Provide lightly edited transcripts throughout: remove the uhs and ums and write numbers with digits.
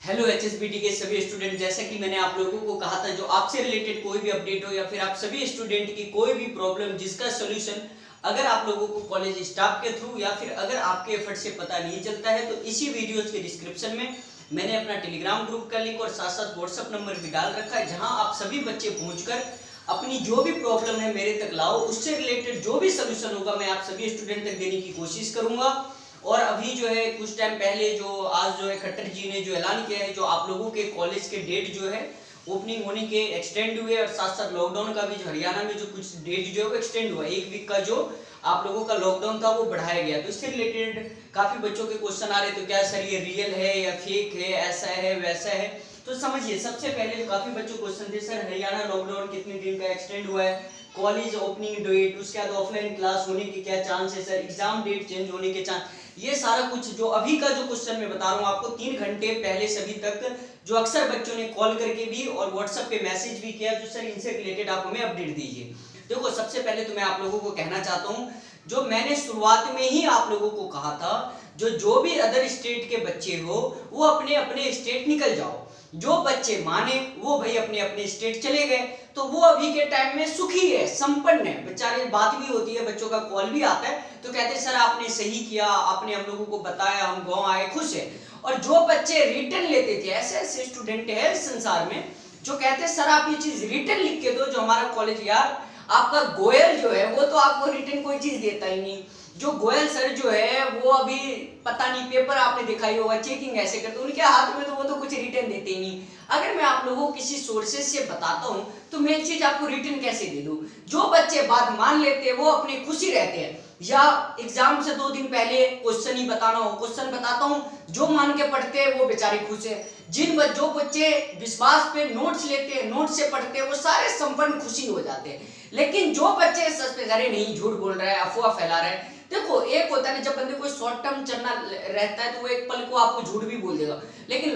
Hello HSBT के सभी student, जैसा कि मैंने आप लोगों को कहा था, जो आपसे रिलेटेड कोई भी अपडेट हो या फिर आप सभी स्टूडेंट की कोई भी प्रॉब्लम जिसका सोल्यूशन अगर आप लोगों को कॉलेज स्टाफ के थ्रू या फिर अगर आपके एफर्ट से पता नहीं चलता है, तो इसी वीडियोस के डिस्क्रिप्शन में मैंने अपना टेलीग्राम ग्रुप का लिंक और साथ साथ व्हाट्सएप नंबर भी डाल रखा है, जहां आप सभी बच्चे पहुंचकर अपनी जो भी प्रॉब्लम है मेरे तक लाओ। उससे रिलेटेड जो भी सोल्यूशन होगा मैं आप सभी स्टूडेंट तक देने की कोशिश करूंगा। और अभी जो है कुछ टाइम पहले जो आज जो है खट्टर जी ने जो ऐलान किया है, जो आप लोगों के कॉलेज के डेट जो है ओपनिंग होने के एक्सटेंड हुए, और साथ साथ लॉकडाउन का भी जो हरियाणा में जो कुछ डेट जो है वो एक्सटेंड हुआ, एक वीक का जो आप लोगों का लॉकडाउन था वो बढ़ाया गया। तो इससे रिलेटेड काफी बच्चों के क्वेश्चन आ रहे, तो क्या सर ये रियल है या फेक है, ऐसा है वैसा है। तो समझिए, सबसे पहले जो काफी बच्चों क्वेश्चन थे, सर हरियाणा लॉकडाउन कितने दिन का एक्सटेंड हुआ है, कॉलेज ओपनिंग डेट, उसके बाद ऑफलाइन क्लास होने के क्या चांस है सर, एग्जाम डेट चेंज होने के चांस, ये सारा कुछ जो अभी का जो क्वेश्चन मैं बता रहा हूँ आपको 3 घंटे पहले से अभी तक जो अक्सर बच्चों ने कॉल करके भी और व्हाट्सएप पे मैसेज भी किया, जो सर इनसे रिलेटेड आप हमें अपडेट दीजिए। देखो, सबसे पहले तो मैं आप लोगों को कहना चाहता हूँ, जो मैंने शुरुआत में ही आप लोगों को कहा था, जो भी अदर स्टेट के बच्चे हो वो अपने अपने स्टेट निकल जाओ। जो बच्चे माने वो भाई अपने अपने स्टेट चले गए, तो वो अभी के टाइम में सुखी है, संपन्न है बेचारे। बात भी होती है, बच्चों का कॉल भी आता है, तो कहते हैं सर आपने सही किया, आपने हम लोगों को बताया, हम गांव आए, खुश है। और जो बच्चे रिटर्न लेते थे, ऐसे ऐसे स्टूडेंट है इस संसार में जो कहते हैं सर आप ये चीज रिटर्न लिख के दो, जो हमारा कॉलेज यार आपका गोयल जो है वो तो आपको रिटर्न कोई चीज देता ही नहीं। जो गोयल सर जो है वो अभी पता नहीं, पेपर आपने दिखाई होगा, चेकिंग ऐसे करते, उनके हाथ में तो वो तो कुछ रिटर्न देते ही नहीं। अगर मैं आप लोगों को किसी सोर्सेज से बताता हूं तो मैं एक चीज आपको रिटर्न कैसे दे दूं। जो बच्चे बात मान लेते हैं वो अपनी खुशी रहते हैं, या एग्जाम से 2 दिन पहले क्वेश्चन ही बताना हो क्वेश्चन बताता हूं, जो मान के पढ़ते हैं वो बेचारे खुश है। जो बच्चे विश्वास पे नोट्स लेते हैं, नोट्स से पढ़ते हैं, वो सारे संपन्न खुशी हो जाते हैं। लेकिन जो बच्चे सच पे अरे नहीं, झूठ बोल रहा है, अफवाह फैला रहा है, देखो एक होता है ना, जब बंदे को शॉर्ट टर्म चलना रहता है तो वो एक पल को आपको झूठ भी बोल देगा, लेकिन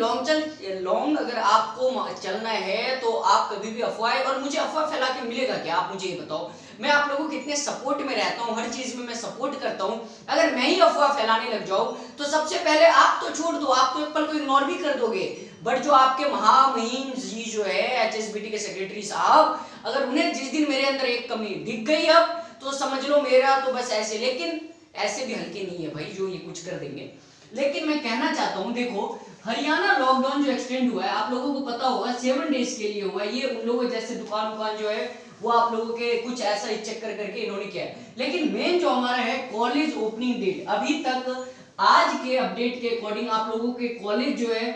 लॉन्ग अगर आपको चलना है तो आप कभी भी अफवाह, और मुझे अफवाह फैला के मिलेगा क्या, आप मुझे ये बताओ। मैं आप लोगों के कितने सपोर्ट में रहता हूँ, हर चीज में मैं सपोर्ट करता हूँ, अगर मैं ही अफवाह फैलाने लग जाऊं तो सबसे पहले आप तो छोड़ दो, आप तो एक पल को इग्नोर भी कर दोगे, बट जो आपके महामहिम जी जो है एचएसबीटी के सेक्रेटरी साहब, अगर उन्हें जिस दिन मेरे अंदर एक कमी दिख गई अब तो समझ लो मेरा तो बस ऐसे, लेकिन ऐसे भी हल्के नहीं है भाई जो ये कुछ कर देंगे। लेकिन मैं कहना चाहता हूं, देखो हरियाणा लॉकडाउन जो एक्सटेंड हुआ है आप लोगों को पता होगा 7 डेज के लिए हुआ है। ये उन लोगों जैसे दुकान जो है वो आप लोगों के कुछ ऐसा ही चक्कर करके इन्होंने किया है। लेकिन मेन जो हमारा है कॉलेज ओपनिंग डेट, अभी तक आज के अपडेट के अकॉर्डिंग आप लोगों के कॉलेज जो है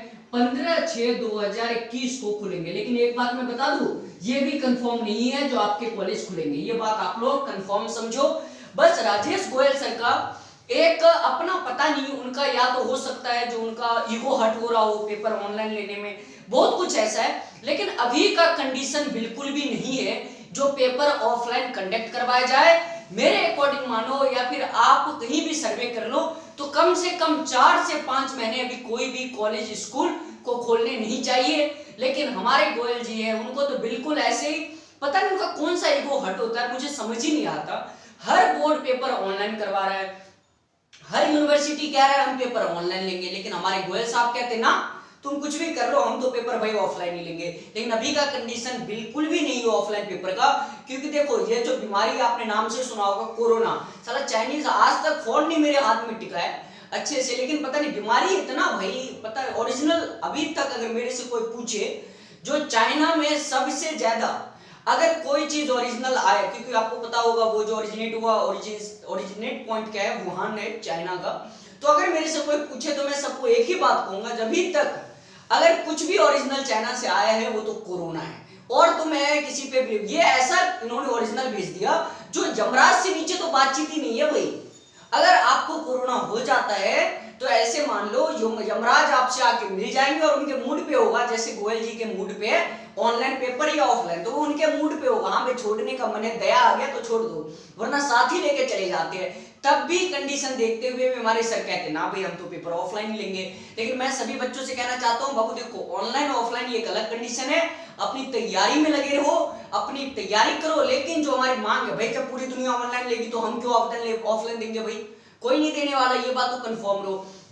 15/6/2021 को खुलेंगे। लेकिन एक बात मैं बता दूं, ये भी कंफर्म नहीं है जो आपके कॉलेज खुलेंगे, ये बात आप लोग कंफर्म समझो। बस राजेश गोयल सर का एक अपना पता नहीं, उनका या तो हो सकता है जो उनका ईगो हर्ट हो रहा हो पेपर ऑनलाइन लेने में, बहुत कुछ ऐसा है। लेकिन अभी का कंडीशन बिल्कुल भी नहीं है जो पेपर ऑफलाइन कंडक्ट करवाया जाए। मेरे अकॉर्डिंग मानो या फिर आप कहीं भी सर्वे कर लो तो कम से कम 4 से 5 महीने अभी कोई भी कॉलेज स्कूल को खोलने नहीं चाहिए। लेकिन हमारे गोयल जी हैं, उनको तो बिल्कुल ऐसे ही पता नहीं उनका कौन सा ईगो हर्ट होता है, मुझे समझ ही नहीं आता। हर बोर्ड पेपर ऑनलाइन करवा रहा है, हर यूनिवर्सिटी कह रहा है हम पेपर ऑनलाइन लेंगे, लेकिन हमारे गोयल साहब कहते ना तुम कुछ भी कर लो, हम तो पेपर भाई ऑफलाइन ही लेंगे। लेकिन अभी का कंडीशन बिल्कुल भी नहीं है ऑफलाइन पेपर का, क्योंकि देखो ये जो बीमारी आपने नाम से सुना होगा कोरोना, साला चाइनीज आज तक फोन नहीं मेरे हाथ में टिका है अच्छे से, लेकिन पता नहीं बीमारी इतना भाई पता है ओरिजिनल। अभी तक अगर मेरे से कोई पूछे, जो चाइना में सबसे ज्यादा अगर कोई चीज ओरिजिनल आए, क्योंकि आपको पता होगा वो जो ओरिजिनेट हुआ, ओरिजिनेट पॉइंट क्या है, वुहान है चाइना का। तो अगर मेरे से कोई पूछे तो मैं सबको एक ही बात कहूंगा, जब भी तक अगर कुछ भी ओरिजिनल चाइना से आया है वो तो कोरोना है। और तो मैं किसी पे ये ऐसा इन्होंने ओरिजिनल भेज दिया जो यमराज से नीचे तो बातचीत ही नहीं है भाई। अगर आपको कोरोना हो जाता है तो ऐसे मान लो यमराज आपसे आके मिल जाएंगे और उनके मूड पे होगा, जैसे गोयल जी के मूड पे है ऑनलाइन पेपर या ऑफलाइन, तो वो उनके मूड पे होगा, हाँ भाई छोड़ने का मन है, दया आ गया तो छोड़ दो, वरना साथ ही लेके चले जाते हैं। तब भी कंडीशन देखते हुए भी हमारे सर कहते ना भाई हम तो पेपर ऑफलाइन ही लेंगे। लेकिन मैं सभी बच्चों से कहना चाहता हूँ, बाबू देखो ऑनलाइन ऑफलाइन ये एक अलग कंडीशन है, अपनी तैयारी में लगे रहो, अपनी तैयारी करो। लेकिन जो हमारी मांग है भाई, जब पूरी दुनिया ऑनलाइन लेगी तो हम क्यों ऑफलाइन देंगे भाई, कोई नहीं देने वाला, ये बात तो कंफर्म रहो।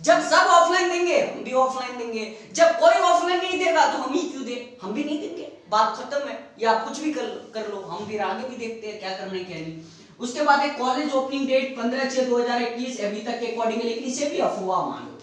जब सब ऑफलाइन देंगे हम भी ऑफलाइन देंगे, जब कोई ऑफलाइन नहीं देगा तो हम ही क्यों दे, हम भी नहीं देंगे, बात खत्म है। या आप कुछ भी कर लो, हम फिर आगे भी देखते हैं क्या करना है क्या नहीं। उसके बाद एक कॉलेज ओपनिंग डेट 15/6/2021 अभी तक के अकॉर्डिंग, लेकिन इसे भी अफवाह मानो।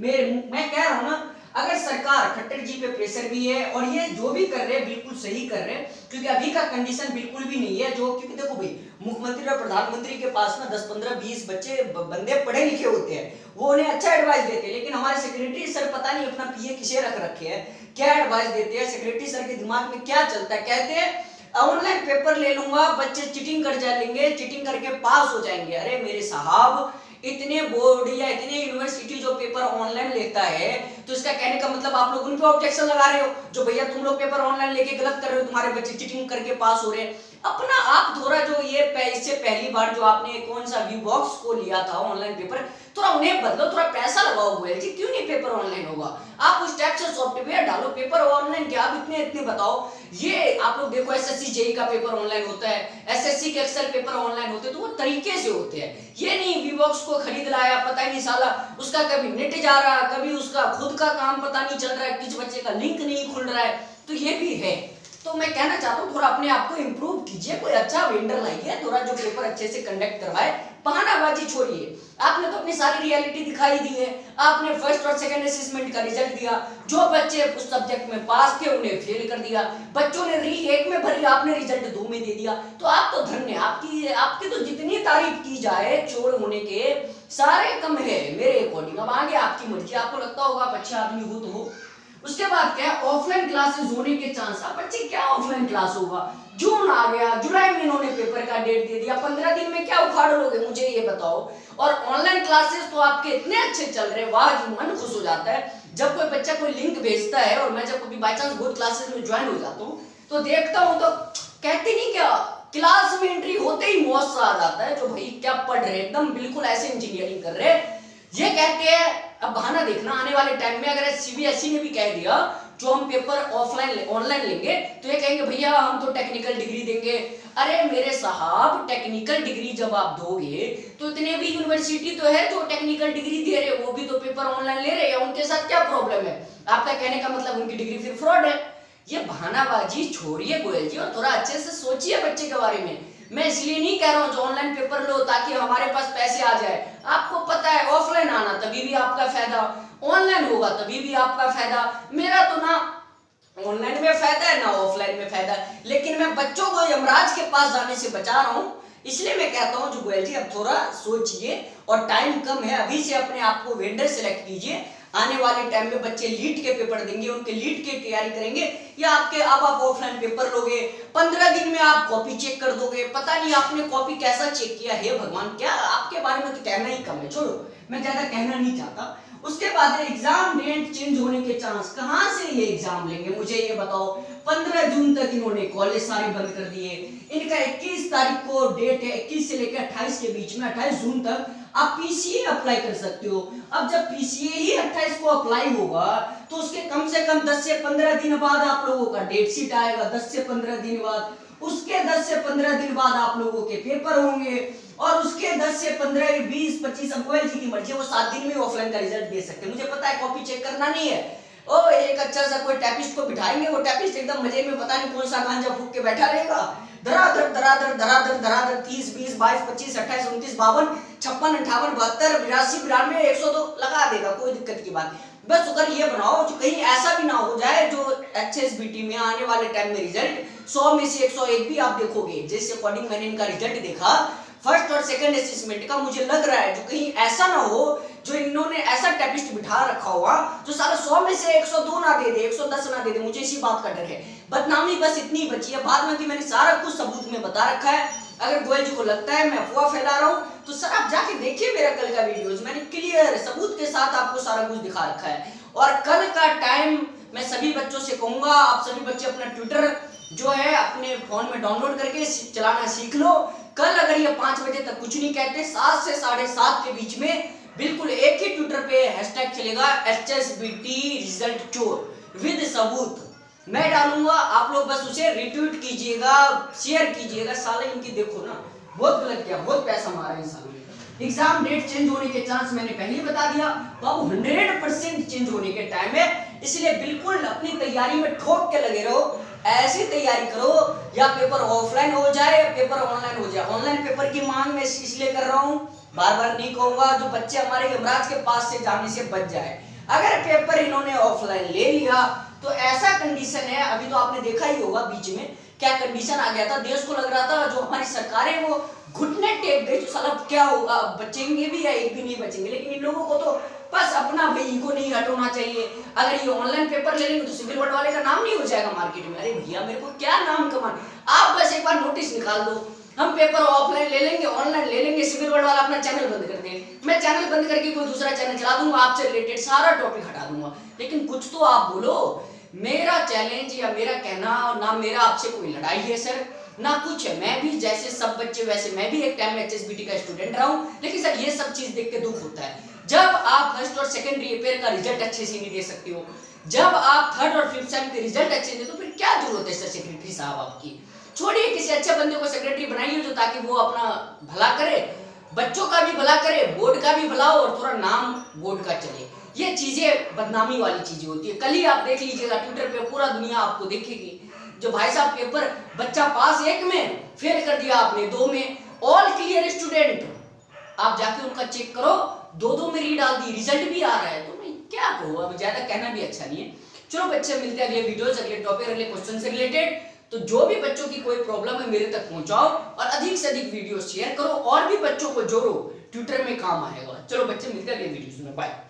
मैं कह रहा हूं ना, अगर सरकार खट्टर जी पे प्रेशर भी है और ये जो भी कर रहे हैं बिल्कुल सही कर रहे हैं, क्योंकि अभी का कंडीशन बिल्कुल भी नहीं है जो, क्योंकि देखो भाई मुख्यमंत्री और प्रधानमंत्री के पास ना 10 15 20 बच्चे बंदे पढ़े लिखे होते हैं, वो उन्हें अच्छा एडवाइस देते हैं, लेकिन हमारे सेक्रेटरी सर पता नहीं अपना पीए किसे रख रखे हैं, क्या एडवाइस देते हैं, सेक्रेटरी सर के दिमाग में क्या चलता है। कहते हैं ऑनलाइन पेपर ले लूंगा, बच्चे चीटिंग कर जाएंगे, चीटिंग करके पास हो जाएंगे। अरे मेरे साहब, इतने बोर्ड या इतने यूनिवर्सिटी जो पेपर ऑनलाइन लेता है, तो इसका कहने का मतलब आप लोग उन पे ऑब्जेक्शन लगा रहे हो जो भैया तुम लोग पेपर ऑनलाइन लेके गलत कर रहे हो, तुम्हारे बच्चे चीटिंग करके पास हो रहे हैं। अपना आप थोड़ा जो ये इससे पहली बार जो आपने कौन सा व्यू बॉक्स को लिया था ऑनलाइन पेपर, थोड़ा उन्हें बदलो, थोड़ा पैसा लगाओ गोयल जी, क्यों नहीं पेपर ऑनलाइन होगा? आप उस टाइप से सॉफ्टवेयर डालो, पेपर ऑनलाइन क्या, आप इतने बताओ। ये आप लोग देखो एसएससी जेई का पेपर ऑनलाइन होता है, एसएससी के एक्सेल पेपर ऑनलाइन होते हैं, तो वो तरीके से होते हैं। ये नहीं व्यू बॉक्स को खरीद लाया, पता ही नहीं साला उसका कभी नेट जा रहा है, कभी उसका खुद का काम पता नहीं चल रहा है, किस बच्चे का लिंक नहीं खुल रहा है, तो ये भी है। तो मैं कहना चाहता हूँ थोड़ा अपने आप को इम्प्रूव कीजिए, कोई अच्छा वेंडर लाइए, थोड़ा जो पेपर अच्छे से कंडक्ट करवाए, बहानाबाजी छोड़िए। आपने तो अपनी सारी रियलिटी दिखाई दी है, आपने फर्स्ट और सेकंड असेसमेंट का रिजल्ट दिया, जो बच्चे उस सब्जेक्ट में पास थे उन्हें फेल कर दिया, बच्चों ने री 1 में भरी, आपने रिजल्ट 2 में दे दिया, तो आप तो धन्य, आपकी तो जितनी तारीफ की जाए चोर होने के सारे कम है मेरे अकॉर्डिंग। अब आगे आपकी मर्जी, आपको लगता होगा आप अच्छे आदमी हो तो हो। उसके बाद क्या है, ऑफलाइन क्लासेस होने के चांस। अब बच्चे क्या ऑफलाइन क्लास होगा, जून आ गया, जुलाई में इन्होंने पेपर का डेट दे दिया, 15 दिन में क्या उखाड़ लोगे मुझे ये बताओ। और ऑनलाइन क्लासेस तो आपके इतने अच्छे चल रहे हैं, वाह जी, मन खुश हो जाता है जब कोई बच्चा कोई लिंक भेजता है। और मैं जब कभी बाय चांस बोर्ड क्लासेस में ज्वाइन हो जाता हूँ तो देखता हूँ, तो कहते नहीं क्या, क्लास में एंट्री होते ही मौज सा आ जाता है, जो भाई क्या पढ़ रहे, एकदम बिल्कुल ऐसे इंजीनियरिंग कर रहे। ये कहते हैं, अब बहाना देखना आने वाले टाइम में, अगर सीबीएसई ने भी कह दिया जो हम पेपर ऑफलाइन ऑनलाइन लेंगे, तो ये कहेंगे भैया हम तो टेक्निकल डिग्री देंगे। अरे मेरे साहब, टेक्निकल डिग्री जब आप दोगे तो इतने भी यूनिवर्सिटी तो है जो टेक्निकल डिग्री दे रहे, वो भी तो पेपर ऑनलाइन ले रहे हैं, उनके साथ क्या प्रॉब्लम है? आपका कहने का मतलब उनकी डिग्री फिर फ्रॉड है। ये बहानाबाजी छोड़िए गोयल जी, और थोड़ा अच्छे से सोचिए बच्चे के बारे में। मैं इसलिए नहीं कह रहा हूँ जो ऑनलाइन पेपर लो ताकि हमारे पास पैसे आ जाए, आपको पता है ऑफलाइन आना तभी भी आपका फायदा, ऑनलाइन होगा तभी भी आपका फायदा। मेरा तो ना ऑनलाइन में फायदा है ना ऑफलाइन में फायदा, लेकिन मैं बच्चों को यमराज के पास जाने से बचा रहा हूँ। इसलिए मैं कहता हूँ जो गोयल जी, अब थोड़ा सोचिए, और टाइम कम है, अभी से अपने आप को वेंडर सेलेक्ट कीजिए। आने वाले टाइम में बच्चे लीड के पेपर देंगे, उनके लीड की तैयारी करेंगे, या आपके अब आप ऑफलाइन पेपर लोगे, 15 दिन में आप कॉपी चेक कर दोगे, पता नहीं आपने कॉपी कैसा चेक किया है भगवान, क्या आपके बारे में तो कहना ही कम है, छोड़ो, मैं ज्यादा कहना नहीं चाहता। उसके बाद एग्जाम डेट चेंज होने के चांस, कहां से ये एग्जाम लेंगे मुझे ये बताओ। 15 जून तक इन्होंने कॉलेज सारे बंद कर दिए, इनका 21 तारीख को डेट है, 21 से लेकर 28 के बीच में, 28 जून तक आप पीसीए अप्लाई कर सकते हो। अब जब पीसीए ही 28 को अप्लाई होगा तो उसके कम से कम 10 से 15 दिन बाद आप लोगों का डेट शीट आएगा, 10 से 15 दिन बाद, उसके 10 से 15 दिन बाद आप लोगों के पेपर होंगे, और उसके 10 से 15 20 25 गोयल जी की मर्जी, वो 7 दिन में ऑफलाइन का रिजल्ट दे सकते हैं। मुझे पता है कॉपी चेक करना नहीं है, ओ एक अच्छा सा कोई टैपिस्ट को बिठाएंगे, वो टैपिस्ट एकदम मजे में पता नहीं कौन सा गांजा फूक के बैठा रहेगा, धराधर धराधर धराधर धराधर 30 20 22 25 28 29 52 56 58 72 82 93 102 लगा देगा, कोई दिक्कत की बात। बस अगर ये बनाओ जो कहीं ऐसा भी ना हो जाए जो एचएसबीटी में आने वाले टाइम में रिजल्ट 100 में से 101 भी आप देखोगे, जिस अकॉर्डिंग मैंने इनका रिजल्ट देखा फर्स्ट और सेकंड असेसमेंट का, मुझे लग रहा है जो कहीं ऐसा ना हो जो इन्होंने ऐसा टेपिस्ट बिठा रखा हुआ जो सारा 100 में से 102 ना दे दे, 110 ना दे दे, मुझे इसी बात का डर है। बदनामी बस इतनी बची है, बाद में कि मैंने सारा कुछ सबूत में बता रखा है। अगर गोयल जी को लगता है मैं अफवाह फैला रहा हूँ तो सर आप जाके देखिए मेरा कल का वीडियोस, मैंने क्लियर सबूत के साथ आपको सारा कुछ दिखा रखा है। और कल का टाइम मैं सभी बच्चों से कहूंगा, आप सभी बच्चे अपना ट्विटर जो है अपने फोन में डाउनलोड करके चलाना सीख लो। कल अगर ये 5 बजे तक कुछ नहीं कहते, 7 से 7:30 के बीच में बिल्कुल एक ही ट्विटर पे हैशटैग चलेगा HSBT रिजल्ट चोर विद सबूत, मैं डालूंगा, आप लोग बस उसे रिट्वीट कीजिएगा, शेयर कीजिएगा। साले इनकी देखो ना, बहुत गलत किया, बहुत पैसा मारा इन सालों ने। एग्जाम डेट चेंज होने के चांस मैंने पहले बता दिया बाबू 100% चेंज होने के टाइम है, इसलिए बिल्कुल अपनी तैयारी में ठोक के लगे रहो। ऐसी तैयारी करो या पेपर ऑफलाइन हो जाए या पेपर ऑनलाइन हो जाए। ऑनलाइन पेपर की मांग मैं इसलिए कर रहा हूँ, बार बार नहीं कहूंगा, जो बच्चे हमारे यमराज के पास से जाने से बच जाए। अगर पेपर इन्होंने ऑफलाइन ले लिया तो ऐसा कंडीशन है, अभी तो आपने देखा ही होगा बीच में क्या कंडीशन आ गया था, देश को लग रहा था जो हमारी सरकार है वो घुटने टेक गई, तो साला क्या होगा, बचेंगे भी या एक भी नहीं बचेंगे। लेकिन इन लोगों को तो बस अपना भाई ईगो नहीं हटाना चाहिए। अगर ये ऑनलाइन पेपर ले लेंगे तो सिविल वर्ड वाले का नाम नहीं हो जाएगा मार्केट में। अरे भैया मेरे को क्या नाम कमान, आप बस एक बार नोटिस निकाल दो, हम पेपर ऑफलाइन ले लेंगे ऑनलाइन ले लेंगे, सिविल वर्ड वाला अपना चैनल बंद कर देंगे, मैं चैनल बंद करके कोई दूसरा चैनल चला दूंगा, आपसे रिलेटेड सारा टॉपिक हटा दूंगा। लेकिन कुछ तो आप बोलो। मेरा चैलेंज या मेरा कहना ना मेरा आपसे कोई लड़ाई है सर, ना कुछ है। मैं भी जैसे सब बच्चे वैसे मैं भी एक टाइम में एचएसबीटी का स्टूडेंट रहा हूं। लेकिन सर ये सब चीज देख के दुख होता है, जब आप फर्स्ट और सेकंड रीपेयर का रिजल्ट अच्छे से नहीं दे सकते हो, जब आप थर्ड और फिफ्थ सेम के रिजल्ट अच्छे नहीं दे, तो फिर क्या जरूरत है सर सेक्रेटरी साहब आपकी। छोड़िए किसी अच्छे बंदे को सेक्रेटरी बनाइए जो ताकि वो अपना भला करे, बच्चों का भी भला करे, बोर्ड का भी भला हो और थोड़ा नाम बोर्ड का चले। ये चीजें बदनामी वाली चीजें होती है। कल ही आप देख लीजिएगा ट्विटर पे पूरा दुनिया आपको देखेगी, जो भाई साहब पेपर बच्चा पास 1 में फेल कर दिया आपने 2 में, ऑल क्लियर स्टूडेंट, आप जाके उनका चेक करो 2-2 में री डाल दी, रिजल्ट भी आ रहा है। तो मैं क्या कहूँ, अब ज्यादा कहना भी अच्छा नहीं है। चलो बच्चे मिलते हैं अगले वीडियोस, अगले टॉपिक, अगले क्वेश्चन से रिलेटेड। तो जो भी बच्चों की कोई प्रॉब्लम है मेरे तक पहुंचाओ और अधिक से अधिक वीडियो शेयर करो और भी बच्चों को जोड़ो, ट्विटर में काम आएगा। चलो बच्चे मिलते हैं अगले वीडियोस में, बाय।